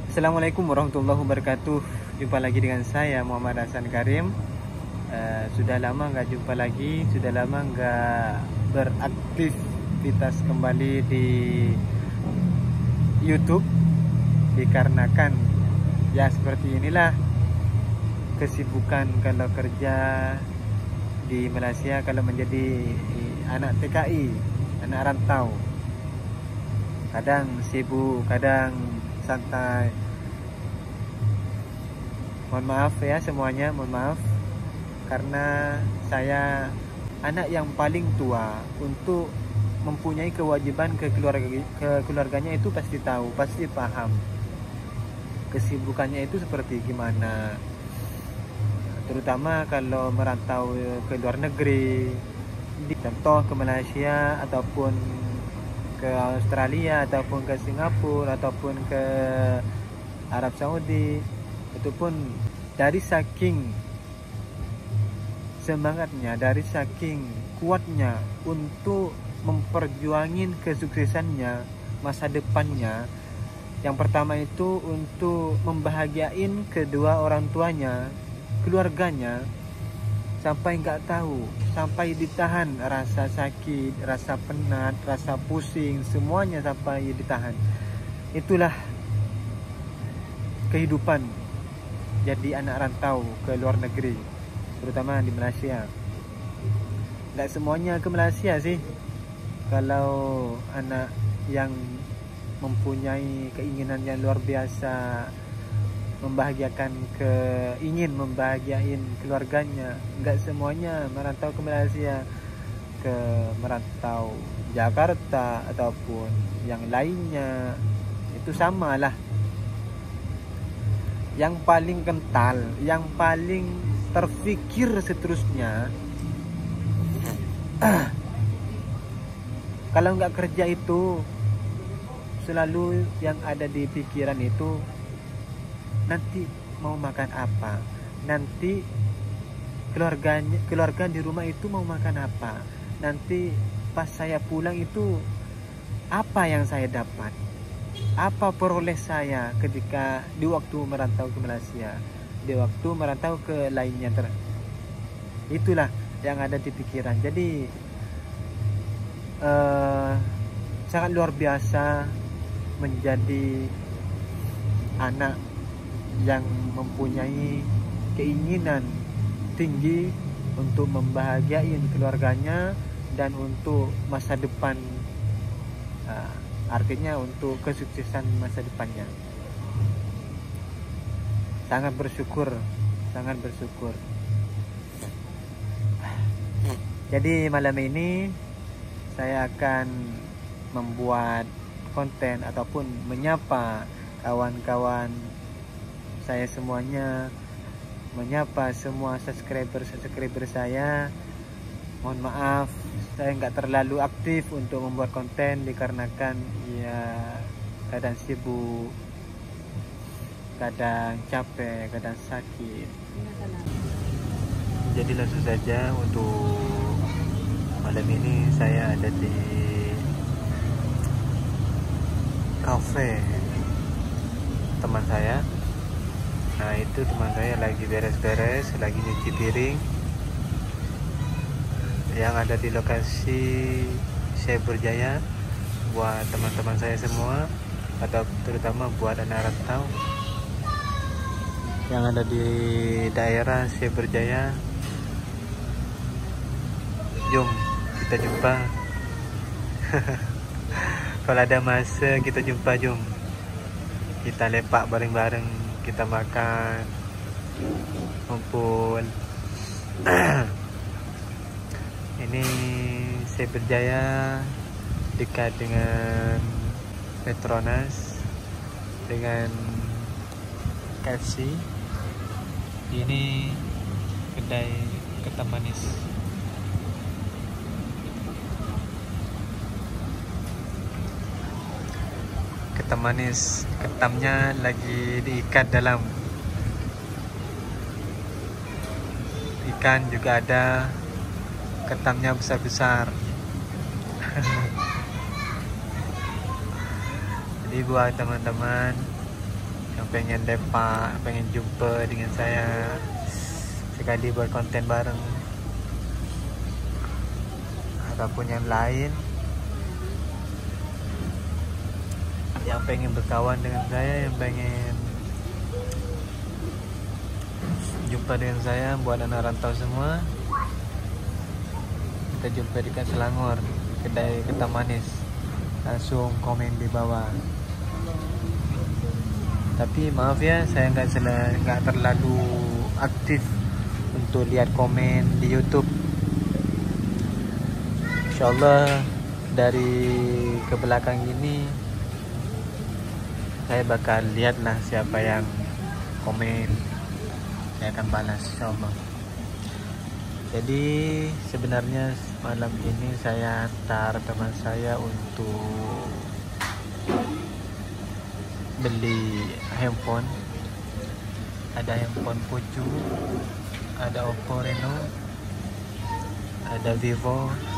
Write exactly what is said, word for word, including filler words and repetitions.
Assalamualaikum warahmatullahi wabarakatuh. Jumpa lagi dengan saya Muhammad Hasan Karim. uh, Sudah lama nggak jumpa lagi. Sudah lama nggak beraktivitas kembali di YouTube, dikarenakan ya seperti inilah kesibukan kalau kerja di Malaysia, kalau menjadi anak T K I, anak rantau. Kadang sibuk, kadang santai. Mohon maaf ya semuanya, mohon maaf karena saya anak yang paling tua. Untuk mempunyai kewajiban ke keluarga, ke keluarganya itu pasti tahu, pasti paham kesibukannya itu seperti gimana, terutama kalau merantau ke luar negeri, contoh ke Malaysia ataupun ke Australia ataupun ke Singapura ataupun ke Arab Saudi. Itu pun dari saking semangatnya, dari saking kuatnya untuk memperjuangin kesuksesannya, masa depannya. Yang pertama itu untuk membahagiain kedua orang tuanya, keluarganya, sampai nggak tahu, sampai ditahan rasa sakit, rasa penat, rasa pusing, semuanya sampai ditahan. Itulah kehidupan jadi anak rantau ke luar negeri, terutama di Malaysia. Nggak semuanya ke Malaysia sih. Kalau anak yang mempunyai keinginan yang luar biasa, membahagiakan ke ingin membahagiain keluarganya, nggak semuanya merantau ke Malaysia, ke merantau Jakarta ataupun yang lainnya. Itu sama lah. Yang paling kental, yang paling terfikir seterusnya, kalau nggak kerja itu selalu yang ada di pikiran itu, nanti mau makan apa, nanti keluarganya keluarga di rumah itu mau makan apa, nanti pas saya pulang itu apa yang saya dapat, apa peroleh saya ketika di waktu merantau ke Malaysia, di waktu merantau ke lainnya ter itulah yang ada di pikiran. Jadi uh, sangat luar biasa menjadi anak yang mempunyai keinginan tinggi untuk membahagiain keluarganya dan untuk masa depan, uh, artinya untuk kesuksesan masa depannya. Sangat bersyukur, sangat bersyukur. Jadi malam ini saya akan membuat konten ataupun menyapa kawan-kawan saya semuanya, menyapa semua subscriber-subscriber saya. Mohon maaf saya nggak terlalu aktif untuk membuat konten dikarenakan ya kadang sibuk, kadang capek, kadang sakit. Jadi langsung saja, untuk malam ini saya ada di kafe teman saya. Nah itu teman saya lagi beres-beres, lagi nyuci piring, yang ada di lokasi Cyberjaya. Buat teman-teman saya semua, atau terutama buat anak rantau yang ada di daerah Cyberjaya, jom kita jumpa. Kalau ada masa kita jumpa, jom kita lepak bareng-bareng, kita makan, kumpul. Ini Cyberjaya, dekat dengan Petronas, dengan K F C. Ini kedai ketan manis. Ketan manis, ketamnya lagi diikat dalam ikan, juga ada ketamnya besar-besar. Jadi buat teman-teman yang pengen lepak, pengen jumpa dengan saya sekali buat konten bareng, ataupun yang lain yang pengen berkawan dengan saya, yang pengen jumpa dengan saya, buat anak rantau semua, kita jumpa dekat Selangor, kedai ketan manis, langsung komen di bawah. Tapi maaf ya, saya nggak nggak terlalu aktif untuk lihat komen di YouTube. Insyaallah dari ke belakang ini saya bakal lihatlah siapa yang komen, saya akan balas insyaallah. Jadi sebenarnya malam ini saya antar teman saya untuk beli handphone. Ada handphone Puju, ada Oppo Reno, ada Vivo,